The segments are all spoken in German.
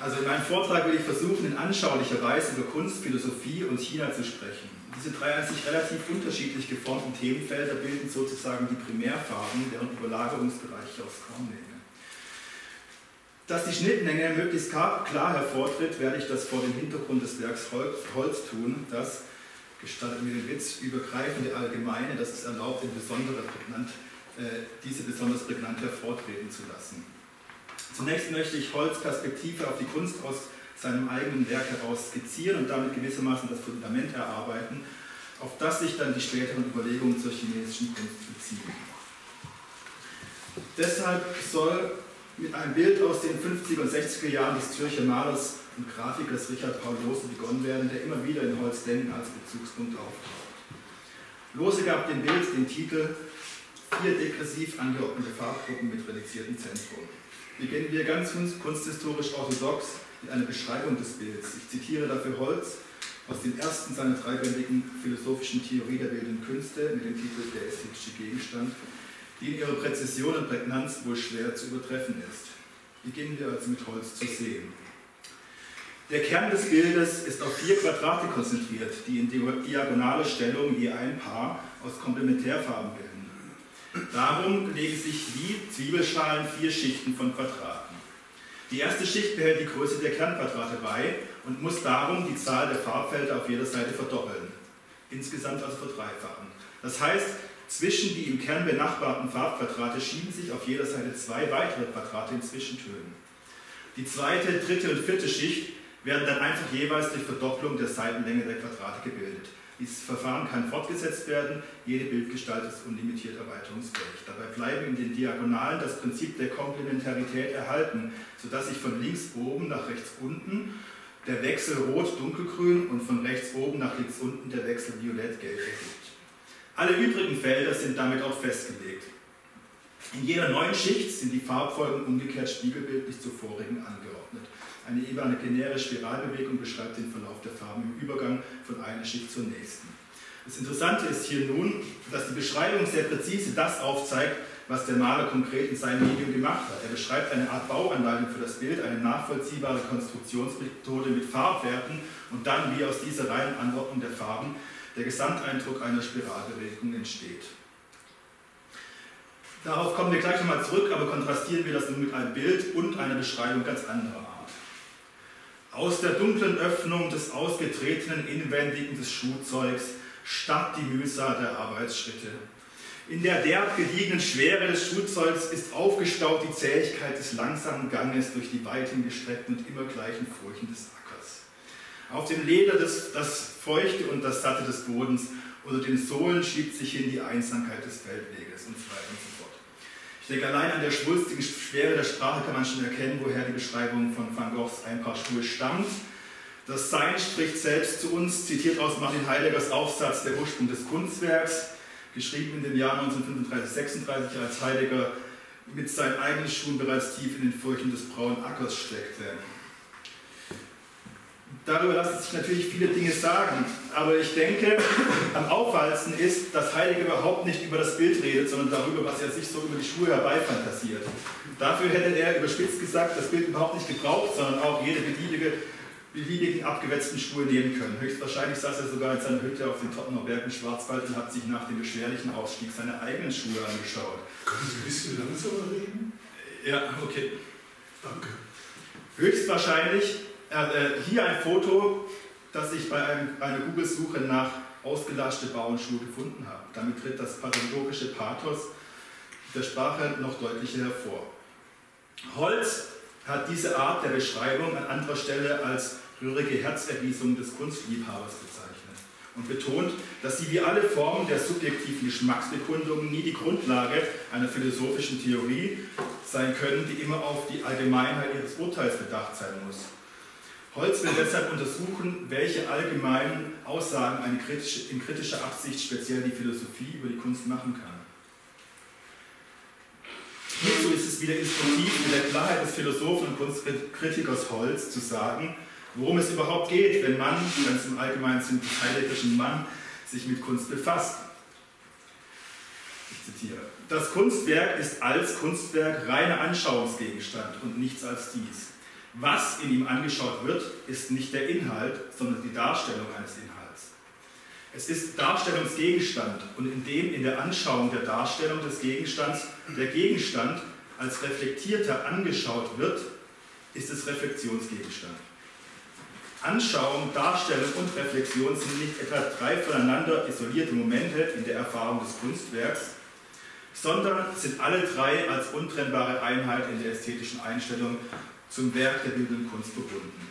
Also in meinem Vortrag will ich versuchen, in anschaulicher Weise über Kunst, Philosophie und China zu sprechen. Diese drei an sich relativ unterschiedlich geformten Themenfelder bilden sozusagen die Primärfarben, deren Überlagerungsbereiche aufs Korn lege. Dass die Schnittmenge möglichst klar hervortritt, werde ich das vor dem Hintergrund des Werks Holz tun, das, gestattet mir den Witz, übergreifende Allgemeine, das es erlaubt, diese besonders prägnant hervortreten zu lassen. Zunächst möchte ich Holz' Perspektive auf die Kunst aus seinem eigenen Werk heraus skizzieren und damit gewissermaßen das Fundament erarbeiten, auf das sich dann die späteren Überlegungen zur chinesischen Kunst beziehen. Deshalb soll mit einem Bild aus den 50er und 60er Jahren des Zürcher Malers und Grafikers Richard Paul Lohse begonnen werden, der immer wieder in Holzdenken als Bezugspunkt auftaucht. Lohse gab dem Bild den Titel „Vier degressiv angeordnete Farbgruppen mit reduziertem Zentrum". Beginnen wir ganz kunsthistorisch orthodox mit einer Beschreibung des Bilds. Ich zitiere dafür Holz aus dem ersten seiner dreibändigen philosophischen Theorie der bildenden Künste mit dem Titel „Der ästhetische Gegenstand", die in ihrer Präzision und Prägnanz wohl schwer zu übertreffen ist. Beginnen wir also mit Holz zu sehen. Der Kern des Bildes ist auf 4 Quadrate konzentriert, die in diagonaler Stellung je ein Paar aus Komplementärfarben bilden. Darum legen sich wie Zwiebelschalen 4 Schichten von Quadraten. Die erste Schicht behält die Größe der Kernquadrate bei und muss darum die Zahl der Farbfelder auf jeder Seite verdoppeln. Insgesamt also verdreifachen. Das heißt, zwischen die im Kern benachbarten Farbquadrate schieben sich auf jeder Seite 2 weitere Quadrate in Zwischentönen. Die zweite, dritte und vierte Schicht werden dann einfach jeweils durch Verdopplung der Seitenlänge der Quadrate gebildet. Dieses Verfahren kann fortgesetzt werden, jede Bildgestalt ist unlimitiert erweiterungsfähig. Dabei bleiben in den Diagonalen das Prinzip der Komplementarität erhalten, sodass sich von links oben nach rechts unten der Wechsel rot-dunkelgrün und von rechts oben nach links unten der Wechsel violett-gelb ergibt. Alle übrigen Felder sind damit auch festgelegt. In jeder neuen Schicht sind die Farbfolgen umgekehrt spiegelbildlich zur vorigen angeordnet. Eine imaginäre Spiralbewegung beschreibt den Verlauf der Farben im Übergang von einer Schicht zur nächsten. Das Interessante ist hier nun, dass die Beschreibung sehr präzise das aufzeigt, was der Maler konkret in seinem Medium gemacht hat. Er beschreibt eine Art Bauanleitung für das Bild, eine nachvollziehbare Konstruktionsmethode mit Farbwerten und dann, wie aus dieser reinen Anordnung der Farben, der Gesamteindruck einer Spiralbewegung entsteht. Darauf kommen wir gleich nochmal zurück, aber kontrastieren wir das nun mit einem Bild und einer Beschreibung ganz anderer Art. Aus der dunklen Öffnung des ausgetretenen Inwendigen des Schuhzeugs starrt die Mühsal der Arbeitsschritte. In der derb gediegenen Schwere des Schuhzeugs ist aufgestaut die Zähigkeit des langsamen Ganges durch die weithin gestreckten und immer gleichen Furchen des Ackers. Auf dem Leder das Feuchte und das Satte des Bodens, unter den Sohlen schiebt sich hin die Einsamkeit des Feldweges und so weiter und so fort. Ich denke, allein an der schwulstigen Schwere der Sprache kann man schon erkennen, woher die Beschreibung von Van Goghs Ein Paar Schuhe stammt. Das Sein spricht selbst zu uns, zitiert aus Martin Heideggers Aufsatz Der Ursprung des Kunstwerks, geschrieben in den Jahren 1935-36, als Heidegger mit seinen eigenen Schuhen bereits tief in den Furchen des braunen Ackers steckte. Darüber lassen sich natürlich viele Dinge sagen, aber ich denke, am auffallendsten ist, dass Heidegger überhaupt nicht über das Bild redet, sondern darüber, was er sich so über die Schuhe herbeifantasiert. Dafür hätte er überspitzt gesagt das Bild überhaupt nicht gebraucht, sondern auch jede beliebigen abgewetzten Schuhe nehmen können. Höchstwahrscheinlich saß er sogar in seiner Hütte auf dem Tottener Berg im Schwarzwald und hat sich nach dem beschwerlichen Ausstieg seine eigenen Schuhe angeschaut. Können Sie ein bisschen langsamer reden? Ja, okay. Danke. Höchstwahrscheinlich, hier ein Foto, das ich bei einer Google-Suche nach ausgelaschte Bauernschuhe gefunden habe. Damit tritt das pathologische Pathos der Sprache noch deutlicher hervor. Holz hat diese Art der Beschreibung an anderer Stelle als rührige Herzergießung des Kunstliebhabers bezeichnet und betont, dass sie wie alle Formen der subjektiven Geschmacksbekundung nie die Grundlage einer philosophischen Theorie sein können, die immer auf die Allgemeinheit ihres Urteils bedacht sein muss. Holz will deshalb untersuchen, welche allgemeinen Aussagen eine in kritischer Absicht speziell die Philosophie über die Kunst machen kann. Hierzu ist es wieder instruktiv, mit der Klarheit des Philosophen und Kunstkritikers Holz zu sagen, worum es überhaupt geht, wenn man, ganz im allgemeinen Sinn des heideggerischen Mann, sich mit Kunst befasst. Ich zitiere: Das Kunstwerk ist als Kunstwerk reiner Anschauungsgegenstand und nichts als dies. Was in ihm angeschaut wird, ist nicht der Inhalt, sondern die Darstellung eines Inhalts. Es ist Darstellungsgegenstand und indem in der Anschauung der Darstellung des Gegenstands der Gegenstand als reflektierter angeschaut wird, ist es Reflexionsgegenstand. Anschauung, Darstellung und Reflexion sind nicht etwa drei voneinander isolierte Momente in der Erfahrung des Kunstwerks, sondern sind alle drei als untrennbare Einheit in der ästhetischen Einstellung zum Werk der bildenden Kunst verbunden.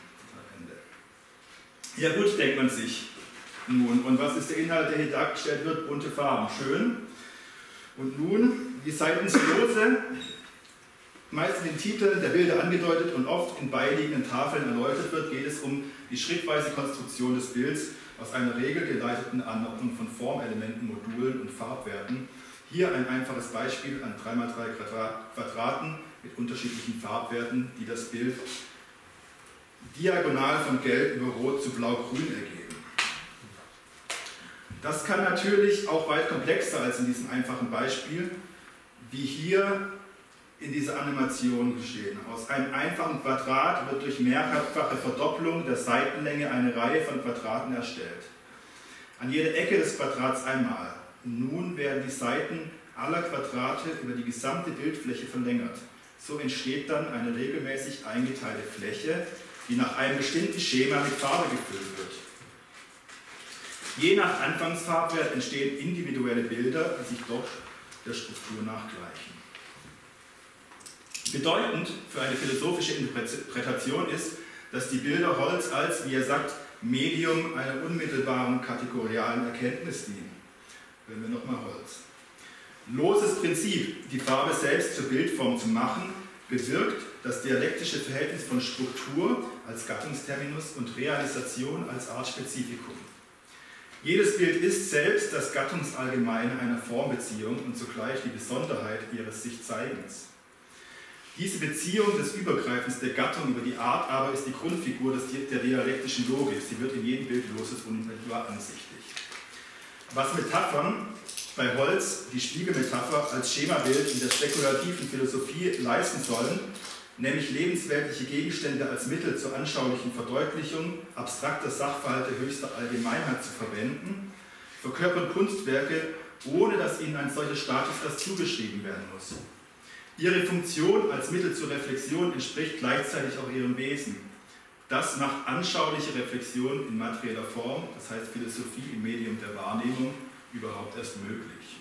Ja gut, denkt man sich nun. Und was ist der Inhalt, der hier dargestellt wird? Bunte Farben, schön. Und nun, die Seitenslose, meist in den Titeln der Bilder angedeutet und oft in beiliegenden Tafeln erläutert wird, geht es um die schrittweise Konstruktion des Bilds aus einer regelgeleiteten Anordnung von Formelementen, Modulen und Farbwerten. Hier ein einfaches Beispiel an 3×3 Quadraten mit unterschiedlichen Farbwerten, die das Bild diagonal von Gelb über Rot zu Blau-Grün ergeben. Das kann natürlich auch weit komplexer als in diesem einfachen Beispiel, wie hier in dieser Animation geschehen. Aus einem einfachen Quadrat wird durch mehrfache Verdopplung der Seitenlänge eine Reihe von Quadraten erstellt. An jeder Ecke des Quadrats einmal. Nun werden die Seiten aller Quadrate über die gesamte Bildfläche verlängert. So entsteht dann eine regelmäßig eingeteilte Fläche, die nach einem bestimmten Schema mit Farbe gefüllt wird. Je nach Anfangsfarbwert entstehen individuelle Bilder, die sich doch der Struktur nachgleichen. Bedeutend für eine philosophische Interpretation ist, dass die Bilder Holz als, wie er sagt, Medium einer unmittelbaren kategorialen Erkenntnis dienen. Hören wir nochmal Holz. Loses Prinzip, die Farbe selbst zur Bildform zu machen, bewirkt das dialektische Verhältnis von Struktur als Gattungsterminus und Realisation als Artspezifikum. Jedes Bild ist selbst das Gattungsallgemeine einer Formbeziehung und zugleich die Besonderheit ihres Sich-Zeigens. Diese Beziehung des Übergreifens der Gattung über die Art aber ist die Grundfigur der dialektischen Logik. Sie wird in jedem Bild Loses unmittelbar ansichtig. Was Metaphern bei Holz, die Spiegelmetapher, als Schemabild in der spekulativen Philosophie leisten sollen, nämlich lebensweltliche Gegenstände als Mittel zur anschaulichen Verdeutlichung abstrakter Sachverhalte höchster Allgemeinheit zu verwenden, verkörpern Kunstwerke, ohne dass ihnen ein solcher Status erst zugeschrieben werden muss. Ihre Funktion als Mittel zur Reflexion entspricht gleichzeitig auch ihrem Wesen. Das macht anschauliche Reflexion in materieller Form, das heißt Philosophie im Medium der Wahrnehmung, überhaupt erst möglich.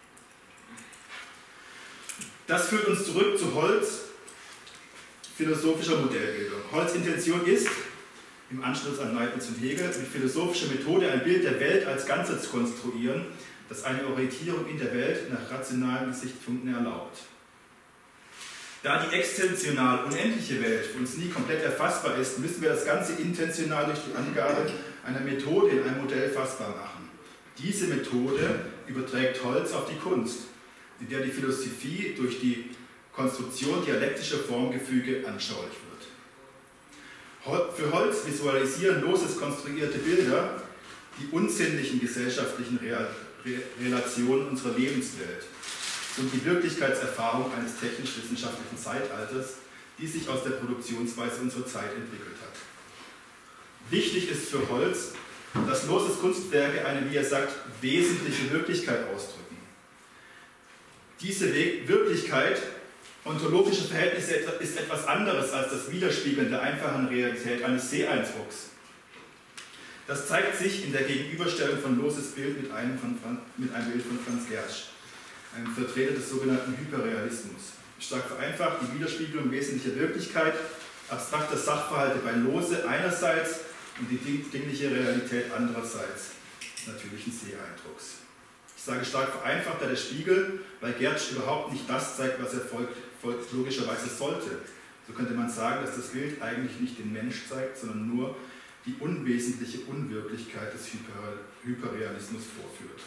Das führt uns zurück zu Holz, philosophischer Modellbildung. Holz' Intention ist, im Anschluss an Leibniz und Hegel, mit philosophischer Methode ein Bild der Welt als Ganze zu konstruieren, das eine Orientierung in der Welt nach rationalen Gesichtspunkten erlaubt. Da die extensional unendliche Welt für uns nie komplett erfassbar ist, müssen wir das Ganze intentional durch die Angabe einer Methode in einem Modell fassbar machen. Diese Methode überträgt Holz auf die Kunst, in der die Philosophie durch die Konstruktion dialektischer Formgefüge anschaulich wird. Für Holz visualisieren loses konstruierte Bilder die unsinnlichen gesellschaftlichen Relationen unserer Lebenswelt und die Wirklichkeitserfahrung eines technisch-wissenschaftlichen Zeitalters, die sich aus der Produktionsweise unserer Zeit entwickelt hat. Wichtig ist für Holz, dass loses Kunstwerke eine, wie er sagt, wesentliche Wirklichkeit ausdrücken. Diese Wirklichkeit, ontologische Verhältnisse, ist etwas anderes als das Widerspiegeln der einfachen Realität eines Seeeindrucks. Das zeigt sich in der Gegenüberstellung von loses Bild mit einem Bild von Franz Gersch, einem Vertreter des sogenannten Hyperrealismus. Stark vereinfacht die Widerspiegelung wesentlicher Wirklichkeit, abstrakter Sachverhalte bei Lose einerseits und die dingliche Realität andererseits des natürlichen Seeeindrucks. Ich sage stark vereinfacht, da der Spiegel bei Gertsch überhaupt nicht das zeigt, was er logischerweise sollte. So könnte man sagen, dass das Bild eigentlich nicht den Mensch zeigt, sondern nur die unwesentliche Unwirklichkeit des Hyperrealismus vorführt.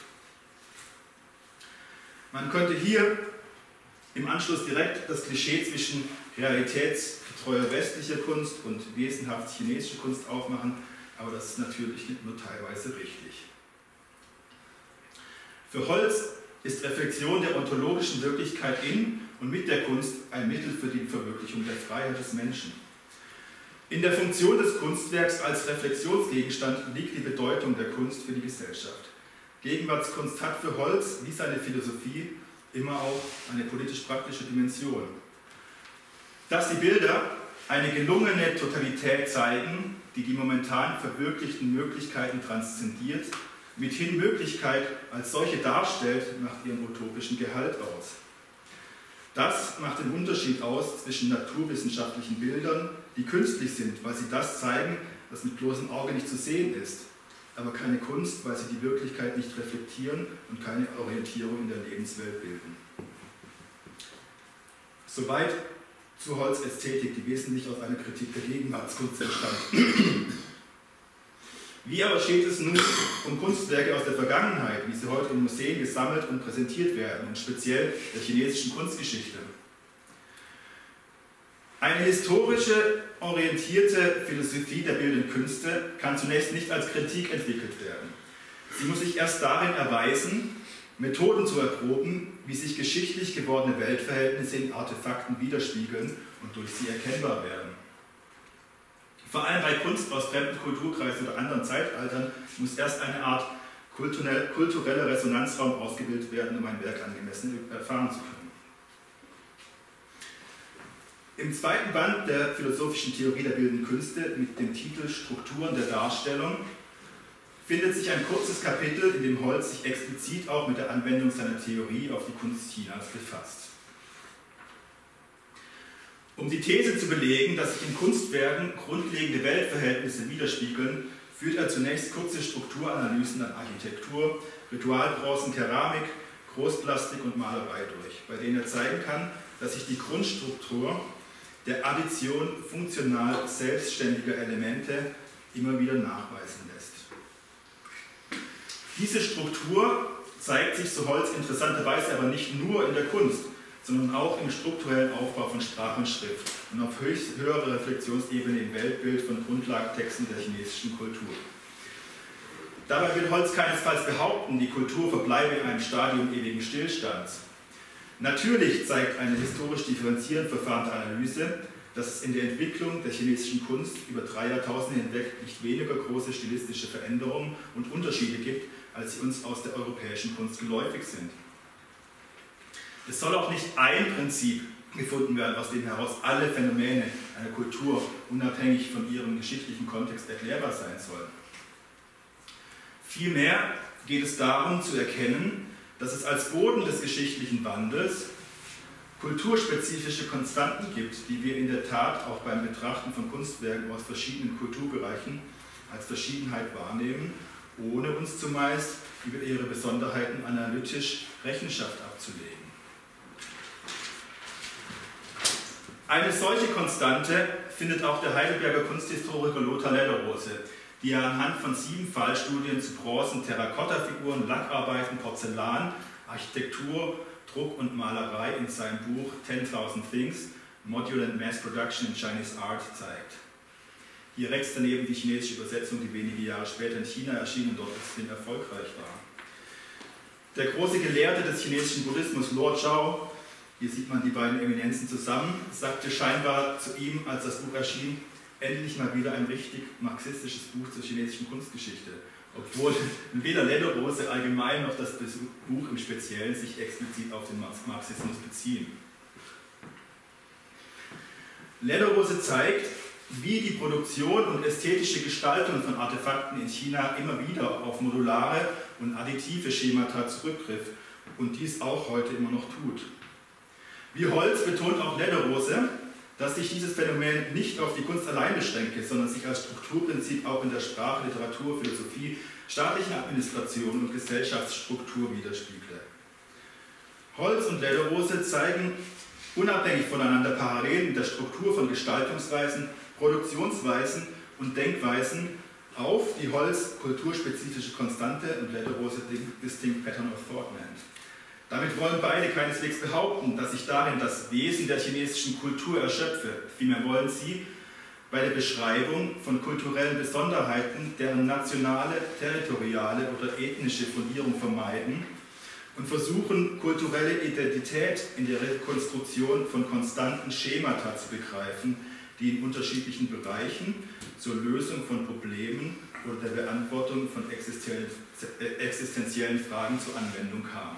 Man könnte hier im Anschluss direkt das Klischee zwischen realitätsgetreuer westlicher Kunst und wesenhaft chinesischer Kunst aufmachen, aber das ist natürlich nur teilweise richtig. Für Holz ist Reflexion der ontologischen Wirklichkeit in und mit der Kunst ein Mittel für die Verwirklichung der Freiheit des Menschen. In der Funktion des Kunstwerks als Reflexionsgegenstand liegt die Bedeutung der Kunst für die Gesellschaft. Gegenwartskunst hat für Holz, wie seine Philosophie, immer auch eine politisch-praktische Dimension. Dass die Bilder eine gelungene Totalität zeigen, die die momentan verwirklichten Möglichkeiten transzendiert, mithin Möglichkeit als solche darstellt, macht ihren utopischen Gehalt aus. Das macht den Unterschied aus zwischen naturwissenschaftlichen Bildern, die künstlich sind, weil sie das zeigen, was mit bloßem Auge nicht zu sehen ist, aber keine Kunst, weil sie die Wirklichkeit nicht reflektieren und keine Orientierung in der Lebenswelt bilden. Soweit zur Holzästhetik, die wesentlich aus einer Kritik der Gegenwartskunst entstand. Wie aber steht es nun um Kunstwerke aus der Vergangenheit, wie sie heute in Museen gesammelt und präsentiert werden, und speziell der chinesischen Kunstgeschichte? Eine historische, orientierte Philosophie der bildenden Künste kann zunächst nicht als Kritik entwickelt werden. Sie muss sich erst darin erweisen, Methoden zu erproben, wie sich geschichtlich gewordene Weltverhältnisse in Artefakten widerspiegeln und durch sie erkennbar werden. Vor allem bei Kunst aus fremden Kulturkreisen oder anderen Zeitaltern muss erst eine Art kultureller Resonanzraum ausgebildet werden, um ein Werk angemessen erfahren zu können. Im zweiten Band der philosophischen Theorie der bildenden Künste mit dem Titel Strukturen der Darstellung findet sich ein kurzes Kapitel, in dem Holz sich explizit auch mit der Anwendung seiner Theorie auf die Kunst Chinas befasst. Um die These zu belegen, dass sich in Kunstwerken grundlegende Weltverhältnisse widerspiegeln, führt er zunächst kurze Strukturanalysen an Architektur, Ritualbronzen, Keramik, Großplastik und Malerei durch, bei denen er zeigen kann, dass sich die Grundstruktur der Addition funktional selbstständiger Elemente immer wieder nachweisen lässt. Diese Struktur zeigt sich, so Holz, interessanterweise aber nicht nur in der Kunst, sondern auch im strukturellen Aufbau von Sprache und Schrift und auf höherer Reflexionsebene im Weltbild von Grundlagentexten der chinesischen Kultur. Dabei will Holz keinesfalls behaupten, die Kultur verbleibe in einem Stadium ewigen Stillstands. Natürlich zeigt eine historisch differenzierend verfahrene Analyse, dass es in der Entwicklung der chinesischen Kunst über 3 Jahrtausende hinweg nicht weniger große stilistische Veränderungen und Unterschiede gibt, als sie uns aus der europäischen Kunst geläufig sind. Es soll auch nicht ein Prinzip gefunden werden, aus dem heraus alle Phänomene einer Kultur unabhängig von ihrem geschichtlichen Kontext erklärbar sein sollen. Vielmehr geht es darum zu erkennen, dass es als Boden des geschichtlichen Wandels kulturspezifische Konstanten gibt, die wir in der Tat auch beim Betrachten von Kunstwerken aus verschiedenen Kulturbereichen als Verschiedenheit wahrnehmen, ohne uns zumeist über ihre Besonderheiten analytisch Rechenschaft abzulegen. Eine solche Konstante findet auch der Heidelberger Kunsthistoriker Lothar Lederose, die er anhand von 7 Fallstudien zu Bronzen, Terrakottafiguren, Lackarbeiten, Porzellan, Architektur, Druck und Malerei in seinem Buch 10.000 Things, Module and Mass Production in Chinese Art zeigt. Hier rechts daneben die chinesische Übersetzung, die wenige Jahre später in China erschien und dort extrem erfolgreich war. Der große Gelehrte des chinesischen Buddhismus, Luo Zhao, hier sieht man die beiden Eminenzen zusammen, sagte scheinbar zu ihm, als das Buch erschien, endlich mal wieder ein richtig marxistisches Buch zur chinesischen Kunstgeschichte, obwohl weder Lederose allgemein noch das Buch im Speziellen sich explizit auf den Marxismus beziehen. Lederose zeigt, wie die Produktion und ästhetische Gestaltung von Artefakten in China immer wieder auf modulare und additive Schemata zurückgriff und dies auch heute immer noch tut. Wie Holz betont auch Lederose, dass sich dieses Phänomen nicht auf die Kunst allein beschränke, sondern sich als Strukturprinzip auch in der Sprache, Literatur, Philosophie, staatlichen Administration und Gesellschaftsstruktur widerspiegle. Holz und Lederose zeigen unabhängig voneinander parallel in der Struktur von Gestaltungsweisen, Produktionsweisen und Denkweisen auf, die Holz kulturspezifische Konstante und Lederose Distinct Pattern of Thought nennt. Damit wollen beide keineswegs behaupten, dass sich darin das Wesen der chinesischen Kultur erschöpfe. Vielmehr wollen sie bei der Beschreibung von kulturellen Besonderheiten deren nationale, territoriale oder ethnische Fundierung vermeiden und versuchen, kulturelle Identität in der Rekonstruktion von konstanten Schemata zu begreifen, die in unterschiedlichen Bereichen zur Lösung von Problemen oder der Beantwortung von existenziellen Fragen zur Anwendung kamen.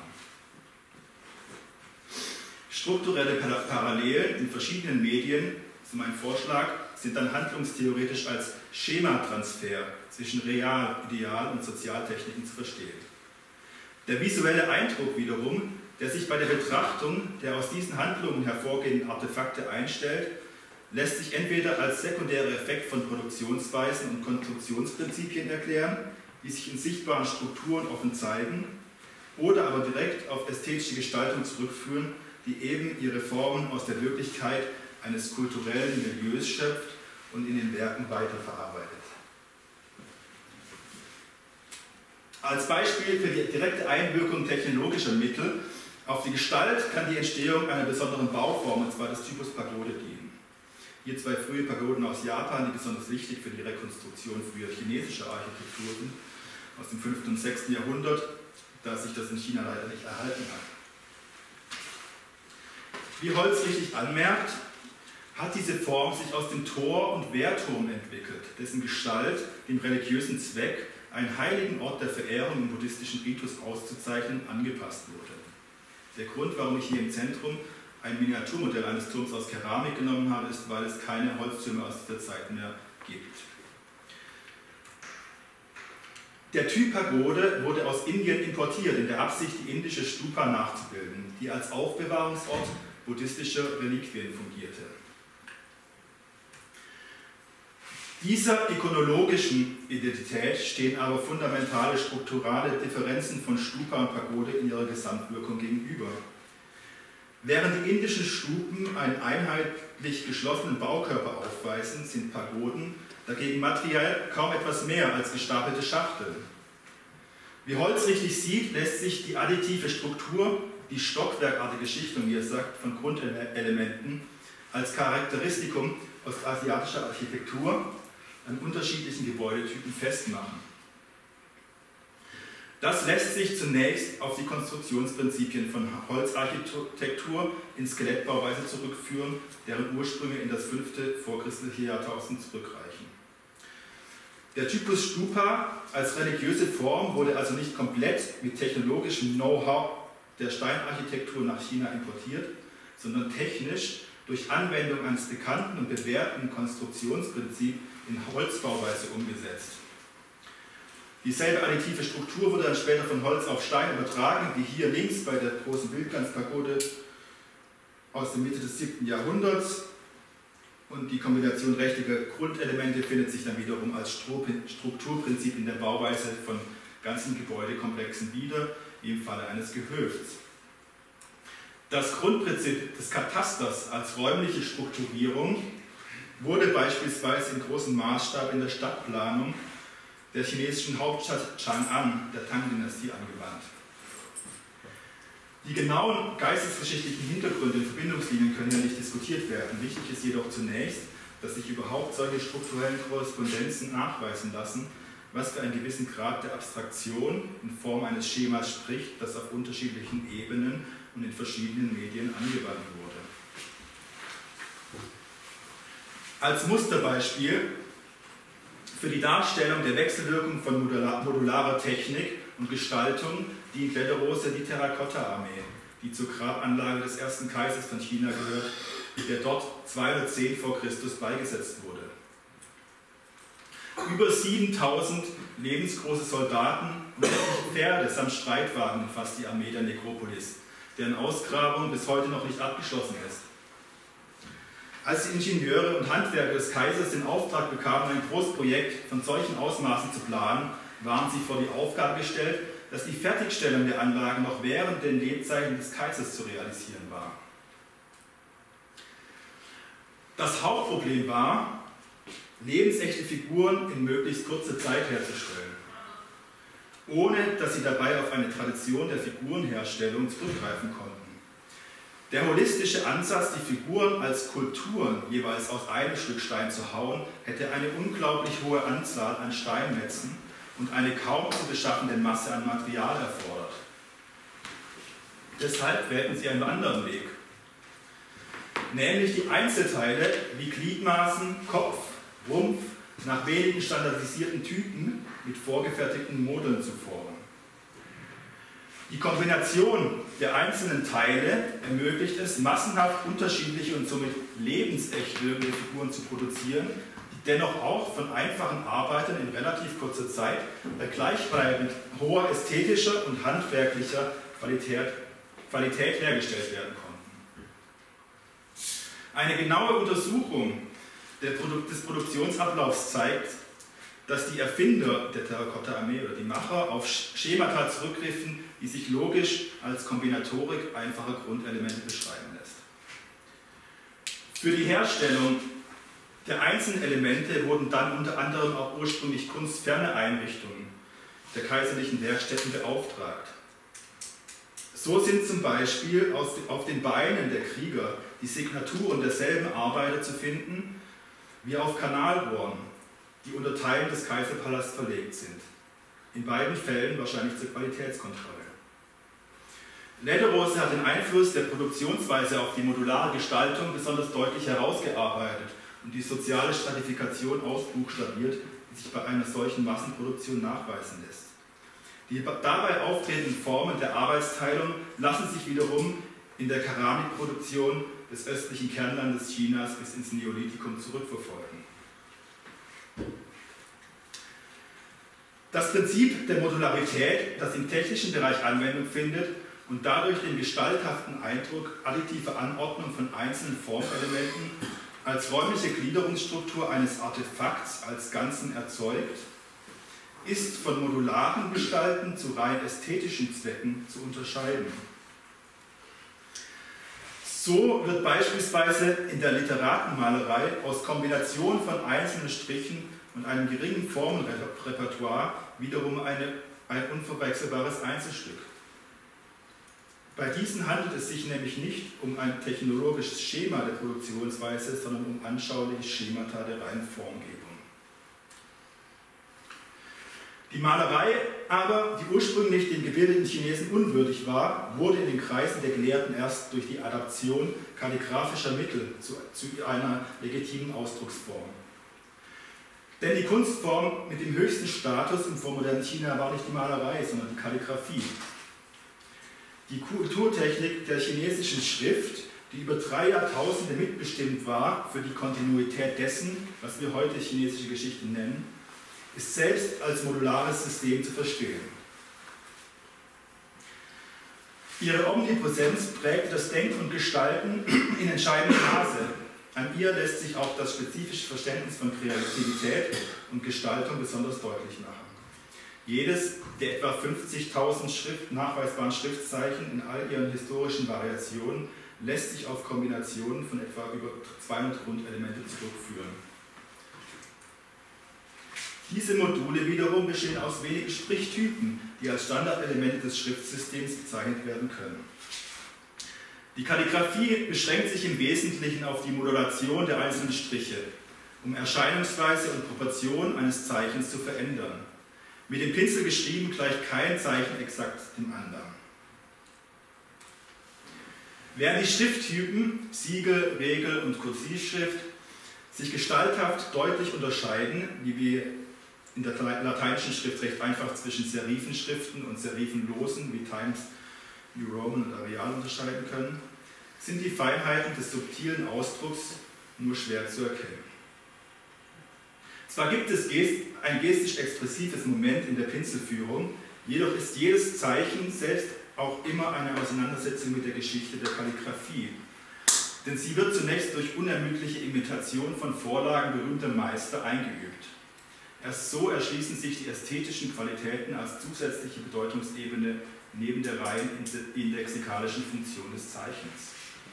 Strukturelle Parallelen in verschiedenen Medien, so mein Vorschlag, sind dann handlungstheoretisch als Schematransfer zwischen Real-, Ideal- und Sozialtechniken zu verstehen. Der visuelle Eindruck wiederum, der sich bei der Betrachtung der aus diesen Handlungen hervorgehenden Artefakte einstellt, lässt sich entweder als sekundärer Effekt von Produktionsweisen und Konstruktionsprinzipien erklären, die sich in sichtbaren Strukturen offen zeigen, oder aber direkt auf ästhetische Gestaltung zurückführen, die eben ihre Formen aus der Wirklichkeit eines kulturellen Milieus schöpft und in den Werken weiterverarbeitet. Als Beispiel für die direkte Einwirkung technologischer Mittel auf die Gestalt kann die Entstehung einer besonderen Bauform, und zwar des Typus Pagode, dienen. Hier zwei frühe Pagoden aus Japan, die besonders wichtig für die Rekonstruktion früher chinesischer Architektur sind, aus dem 5. und 6. Jahrhundert, da sich das in China leider nicht erhalten hat. Wie Holz richtig anmerkt, hat diese Form sich aus dem Tor- und Wehrturm entwickelt, dessen Gestalt dem religiösen Zweck, einen heiligen Ort der Verehrung im buddhistischen Ritus auszuzeichnen, angepasst wurde. Der Grund, warum ich hier im Zentrum ein Miniaturmodell eines Turms aus Keramik genommen habe, ist, weil es keine Holztürme aus dieser Zeit mehr gibt. Der Typ Pagode wurde aus Indien importiert, in der Absicht, die indische Stupa nachzubilden, die als Aufbewahrungsort buddhistischer Reliquien fungierte. Dieser ikonologischen Identität stehen aber fundamentale strukturale Differenzen von Stupa und Pagode in ihrer Gesamtwirkung gegenüber. Während die indischen Stupen einen einheitlich geschlossenen Baukörper aufweisen, sind Pagoden dagegen materiell kaum etwas mehr als gestapelte Schachteln. Wie Holz richtig sieht, lässt sich die additive Struktur, die stockwerkartige Schichtung, wie er sagt, von Grundelementen als Charakteristikum ostasiatischer Architektur an unterschiedlichen Gebäudetypen festmachen. Das lässt sich zunächst auf die Konstruktionsprinzipien von Holzarchitektur in Skelettbauweise zurückführen, deren Ursprünge in das 5. vorchristliche Jahrtausend zurückreichen. Der Typus Stupa als religiöse Form wurde also nicht komplett mit technologischem Know-how der Steinarchitektur nach China importiert, sondern technisch durch Anwendung eines bekannten und bewährten Konstruktionsprinzips in Holzbauweise umgesetzt. Dieselbe additive Struktur wurde dann später von Holz auf Stein übertragen, wie hier links bei der großen Wildgans-Pagode aus der Mitte des 7. Jahrhunderts. Und die Kombination rechtlicher Grundelemente findet sich dann wiederum als Strukturprinzip in der Bauweise von ganzen Gebäudekomplexen wieder, wie im Falle eines Gehöfts. Das Grundprinzip des Katasters als räumliche Strukturierung wurde beispielsweise in großem Maßstab in der Stadtplanung der chinesischen Hauptstadt Chang'an, der Tang-Dynastie, angewandt. Die genauen geistesgeschichtlichen Hintergründe und Verbindungslinien können ja nicht diskutiert werden. Wichtig ist jedoch zunächst, dass sich überhaupt solche strukturellen Korrespondenzen nachweisen lassen, was für einen gewissen Grad der Abstraktion in Form eines Schemas spricht, das auf unterschiedlichen Ebenen und in verschiedenen Medien angewandt wurde. Als Musterbeispiel für die Darstellung der Wechselwirkung von modularer Technik und Gestaltung dient Bellerose die Terrakotta-Armee, die zur Grabanlage des ersten Kaisers von China gehört, der dort 210 vor Christus beigesetzt wurde. Über 7000 lebensgroße Soldaten und etliche Pferde samt Streitwagen umfasst die Armee der Nekropolis, deren Ausgrabung bis heute noch nicht abgeschlossen ist. Als die Ingenieure und Handwerker des Kaisers den Auftrag bekamen, ein Großprojekt von solchen Ausmaßen zu planen, waren sie vor die Aufgabe gestellt, dass die Fertigstellung der Anlagen noch während den Lebzeiten des Kaisers zu realisieren war. Das Hauptproblem war, lebensechte Figuren in möglichst kurzer Zeit herzustellen, ohne dass sie dabei auf eine Tradition der Figurenherstellung zurückgreifen konnten. Der holistische Ansatz, die Figuren als Skulpturen jeweils aus einem Stück Stein zu hauen, hätte eine unglaublich hohe Anzahl an Steinmetzen und eine kaum zu beschaffende Masse an Material erfordert. Deshalb wählten sie einen anderen Weg. nämlich die Einzelteile wie Gliedmaßen, Kopf, Rumpf nach wenigen standardisierten Typen mit vorgefertigten Modeln zu formen. Die Kombination der einzelnen Teile ermöglicht es, massenhaft unterschiedliche und somit lebensecht wirkende Figuren zu produzieren, die dennoch auch von einfachen Arbeitern in relativ kurzer Zeit bei gleichbleibend hoher ästhetischer und handwerklicher Qualität hergestellt werden konnten. Eine genaue Untersuchung des Produktionsablaufs zeigt, dass die Erfinder der Terrakotta-Armee oder die Macher auf Schemata zurückgriffen, die sich logisch als Kombinatorik einfacher Grundelemente beschreiben lässt. Für die Herstellung der einzelnen Elemente wurden dann unter anderem auch ursprünglich kunstferne Einrichtungen der kaiserlichen Werkstätten beauftragt. So sind zum Beispiel auf den Beinen der Krieger die Signaturen derselben Arbeiter zu finden, wie auf Kanalrohren, die unter Teilen des Kaiserpalasts verlegt sind. In beiden Fällen wahrscheinlich zur Qualitätskontrolle. Lederose hat den Einfluss der Produktionsweise auf die modulare Gestaltung besonders deutlich herausgearbeitet und die soziale Stratifikation ausbuchstabiert, die sich bei einer solchen Massenproduktion nachweisen lässt. Die dabei auftretenden Formen der Arbeitsteilung lassen sich wiederum in der Keramikproduktion des östlichen Kernlandes Chinas bis ins Neolithikum zurückverfolgen. Das Prinzip der Modularität, das im technischen Bereich Anwendung findet und dadurch den gestalthaften Eindruck additiver Anordnung von einzelnen Formelementen als räumliche Gliederungsstruktur eines Artefakts als Ganzen erzeugt, ist von modularen Gestalten zu rein ästhetischen Zwecken zu unterscheiden. So wird beispielsweise in der Literatenmalerei aus Kombination von einzelnen Strichen und einem geringen Formenrepertoire wiederum ein unverwechselbares Einzelstück. Bei diesen handelt es sich nämlich nicht um ein technologisches Schema der Produktionsweise, sondern um anschauliche Schemata der reinen Formgebung. Die Malerei aber, die ursprünglich den gebildeten Chinesen unwürdig war, wurde in den Kreisen der Gelehrten erst durch die Adaption kalligraphischer Mittel zu einer legitimen Ausdrucksform. Denn die Kunstform mit dem höchsten Status im vormodernen China war nicht die Malerei, sondern die Kalligraphie. Die Kulturtechnik der chinesischen Schrift, die über 3 Jahrtausende mitbestimmt war für die Kontinuität dessen, was wir heute chinesische Geschichte nennen, ist selbst als modulares System zu verstehen. Ihre Omnipräsenz prägt das Denken und Gestalten in entscheidendem Maße. An ihr lässt sich auch das spezifische Verständnis von Kreativität und Gestaltung besonders deutlich machen. Jedes der etwa 50.000 nachweisbaren Schriftzeichen in all ihren historischen Variationen lässt sich auf Kombinationen von etwa über 200 Grundelemente zurückführen. Diese Module wiederum bestehen aus wenigen Strichtypen, die als Standardelemente des Schriftsystems bezeichnet werden können. Die Kalligraphie beschränkt sich im Wesentlichen auf die Modulation der einzelnen Striche, um Erscheinungsweise und Proportion eines Zeichens zu verändern. Mit dem Pinsel geschrieben gleicht kein Zeichen exakt dem anderen. Während die Schrifttypen, Siegel, Regel und Kursivschrift, sich gestalthaft deutlich unterscheiden, wie wir in der lateinischen Schrift recht einfach zwischen Serifenschriften und Serifenlosen wie Times New Roman und Arial unterscheiden können, sind die Feinheiten des subtilen Ausdrucks nur schwer zu erkennen. Zwar gibt es ein gestisch-expressives Moment in der Pinselführung, jedoch ist jedes Zeichen selbst auch immer eine Auseinandersetzung mit der Geschichte der Kalligraphie. Denn sie wird zunächst durch unermüdliche Imitation von Vorlagen berühmter Meister eingeübt. Erst so erschließen sich die ästhetischen Qualitäten als zusätzliche Bedeutungsebene neben der rein indexikalischen Funktion des Zeichens.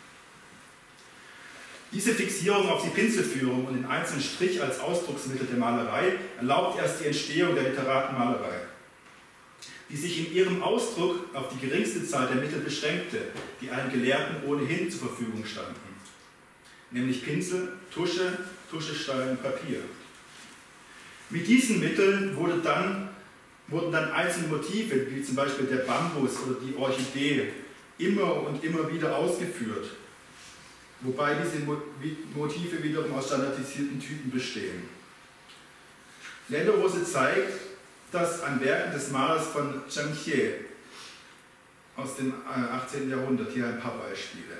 Diese Fixierung auf die Pinselführung und den einzelnen Strich als Ausdrucksmittel der Malerei erlaubt erst die Entstehung der Literatenmalerei, die sich in ihrem Ausdruck auf die geringste Zahl der Mittel beschränkte, die allen Gelehrten ohnehin zur Verfügung standen, nämlich Pinsel, Tusche, Tuschestein und Papier. Mit diesen Mitteln wurden dann einzelne Motive, wie zum Beispiel der Bambus oder die Orchidee, immer und immer wieder ausgeführt. wobei diese Motive wiederum aus standardisierten Typen bestehen. Lederose zeigt das an Werken des Malers von Zhang Xie aus dem 18. Jahrhundert. Hier ein paar Beispiele.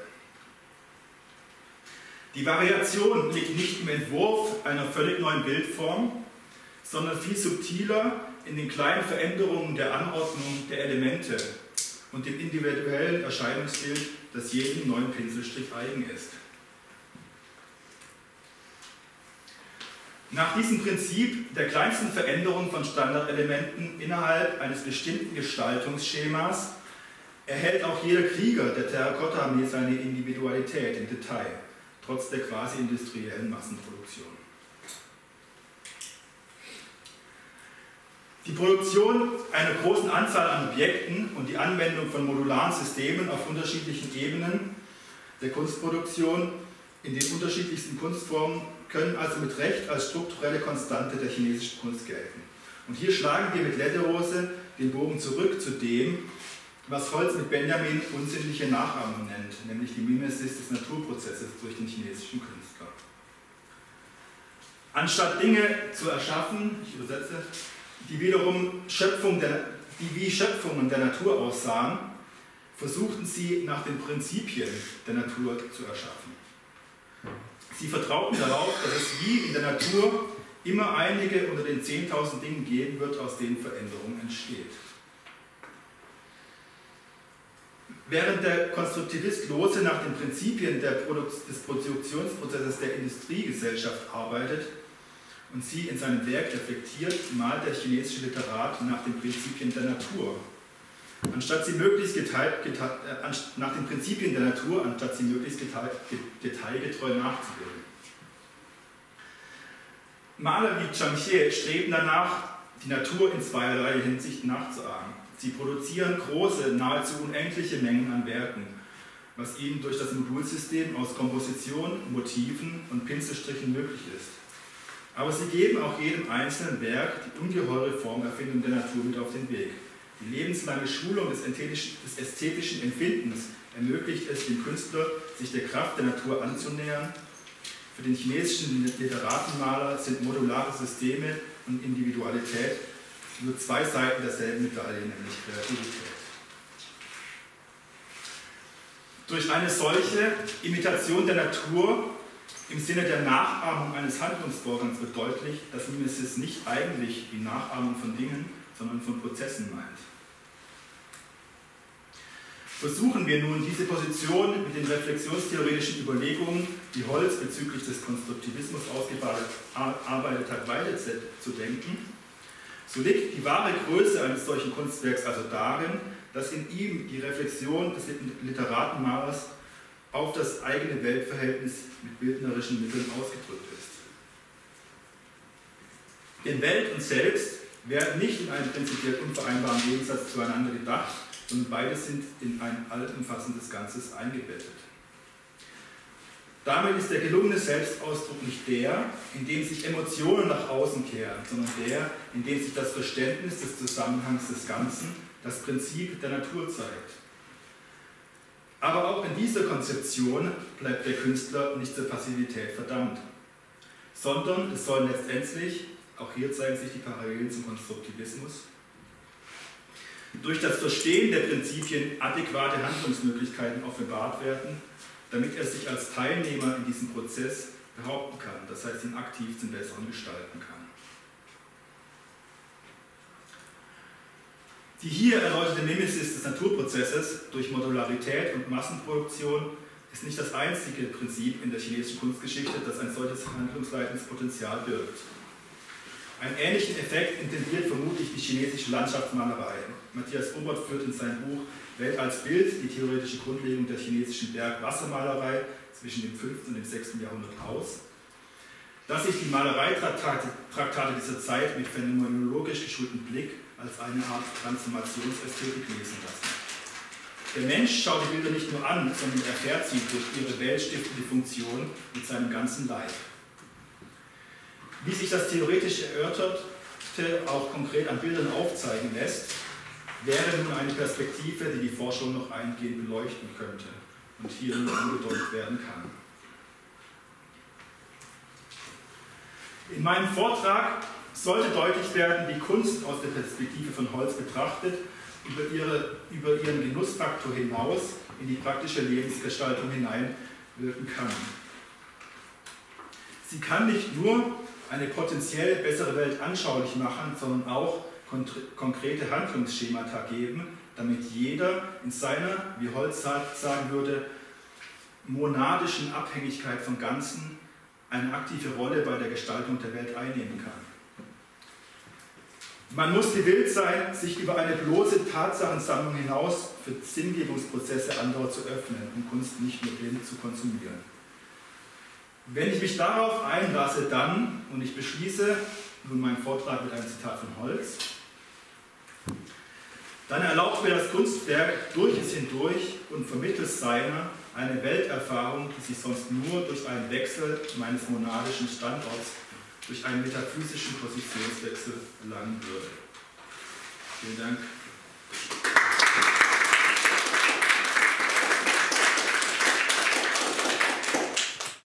Die Variation liegt nicht im Entwurf einer völlig neuen Bildform, sondern viel subtiler in den kleinen Veränderungen der Anordnung der Elemente und dem individuellen Erscheinungsbild, das jedem neuen Pinselstrich eigen ist. Nach diesem Prinzip der kleinsten Veränderung von Standardelementen innerhalb eines bestimmten Gestaltungsschemas erhält auch jeder Krieger der Terrakotta-Armee seine Individualität im Detail, trotz der quasi industriellen Massenproduktion. Die Produktion einer großen Anzahl an Objekten und die Anwendung von modularen Systemen auf unterschiedlichen Ebenen der Kunstproduktion in den unterschiedlichsten Kunstformen können also mit Recht als strukturelle Konstante der chinesischen Kunst gelten. Und hier schlagen wir mit Lederose den Bogen zurück zu dem, was Holz mit Benjamin unsinnliche Nachahmung nennt, nämlich die Mimesis des Naturprozesses durch den chinesischen Künstler. Anstatt Dinge zu erschaffen, ich übersetze, die wiederum wie Schöpfungen der Natur aussahen, versuchten sie nach den Prinzipien der Natur zu erschaffen. Sie vertrauten darauf, dass es wie in der Natur immer einige unter den 10.000 Dingen geben wird, aus denen Veränderung entsteht. Während der Konstruktivist Lose nach den Prinzipien des Produktionsprozesses der Industriegesellschaft arbeitet und sie in seinem Werk reflektiert, malt der chinesische Literat nach den Prinzipien der Natur. Anstatt sie möglichst nach den Prinzipien der Natur, anstatt sie möglichst detailgetreu nachzubilden. Maler wie Zhang Xie streben danach, die Natur in zweierlei Hinsicht nachzuahmen. Sie produzieren große, nahezu unendliche Mengen an Werken, was ihnen durch das Modulsystem aus Komposition, Motiven und Pinselstrichen möglich ist. Aber sie geben auch jedem einzelnen Werk die ungeheure Formerfindung der Natur mit auf den Weg. Die lebenslange Schulung des ästhetischen Empfindens ermöglicht es dem Künstler, sich der Kraft der Natur anzunähern. Für den chinesischen Literatenmaler sind modulare Systeme und Individualität nur zwei Seiten derselben Medaille, nämlich Kreativität. Durch eine solche Imitation der Natur im Sinne der Nachahmung eines Handlungsvorgangs wird deutlich, dass Mimesis nicht eigentlich die Nachahmung von Dingen, sondern von Prozessen meint. Versuchen wir nun, diese Position mit den reflexionstheoretischen Überlegungen, die Holz bezüglich des Konstruktivismus ausgearbeitet hat, weiterzudenken, so liegt die wahre Größe eines solchen Kunstwerks also darin, dass in ihm die Reflexion des Literatenmalers auf das eigene Weltverhältnis mit bildnerischen Mitteln ausgedrückt ist. Denn Welt und Selbst werden nicht in einem prinzipiell unvereinbaren Gegensatz zueinander gedacht, sondern beide sind in ein allumfassendes Ganzes eingebettet. Damit ist der gelungene Selbstausdruck nicht der, in dem sich Emotionen nach außen kehren, sondern der, in dem sich das Verständnis des Zusammenhangs des Ganzen, das Prinzip der Natur zeigt. Aber auch in dieser Konzeption bleibt der Künstler nicht zur Passivität verdammt, sondern es sollen letztendlich, auch hier zeigen sich die Parallelen zum Konstruktivismus, durch das Verstehen der Prinzipien adäquate Handlungsmöglichkeiten offenbart werden, damit er sich als Teilnehmer in diesem Prozess behaupten kann, das heißt ihn aktiv zum Besseren gestalten kann. Die hier erläuterte Mimesis des Naturprozesses durch Modularität und Massenproduktion ist nicht das einzige Prinzip in der chinesischen Kunstgeschichte, das ein solches handlungsleitendes Potenzial birgt. Einen ähnlichen Effekt intendiert vermutlich die chinesische Landschaftsmalerei. Matthias Obert führt in seinem Buch Welt als Bild die theoretische Grundlegung der chinesischen Berg-Wassermalerei zwischen dem 5. und dem 6. Jahrhundert aus, dass sich die Malereitraktate dieser Zeit mit phänomenologisch geschultem Blick als eine Art Transformationsästhetik lesen lassen. Der Mensch schaut die Bilder nicht nur an, sondern erfährt sie durch ihre weltstiftende Funktion mit seinem ganzen Leib. Wie sich das theoretisch Erörterte auch konkret an Bildern aufzeigen lässt, wäre nun eine Perspektive, die die Forschung noch eingehend beleuchten könnte und hier nur angedeutet werden kann. In meinem Vortrag sollte deutlich werden, wie Kunst aus der Perspektive von Holz betrachtet über ihren Genussfaktor hinaus in die praktische Lebensgestaltung hineinwirken kann. Sie kann nicht nur eine potenziell bessere Welt anschaulich machen, sondern auch konkrete Handlungsschemata geben, damit jeder in seiner, wie Holz sagen würde, monadischen Abhängigkeit vom Ganzen eine aktive Rolle bei der Gestaltung der Welt einnehmen kann. Man muss gewillt sein, sich über eine bloße Tatsachensammlung hinaus für Sinngebungsprozesse anderer zu öffnen und Kunst nicht nur blind zu konsumieren. Wenn ich mich darauf einlasse, dann, und ich beschließe nun meinen Vortrag mit einem Zitat von Holz, dann erlaubt mir das Kunstwerk durch es hindurch und vermittels seiner eine Welterfahrung, die sich sonst nur durch einen Wechsel meines monadischen Standorts, durch einen metaphysischen Positionswechsel erlangen würde. Vielen Dank.